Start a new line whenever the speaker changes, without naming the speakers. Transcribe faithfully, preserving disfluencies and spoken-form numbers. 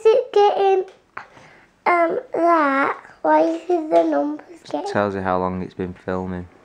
it getting um that? Why is the numbers getting?
Tells you how long it's been filming.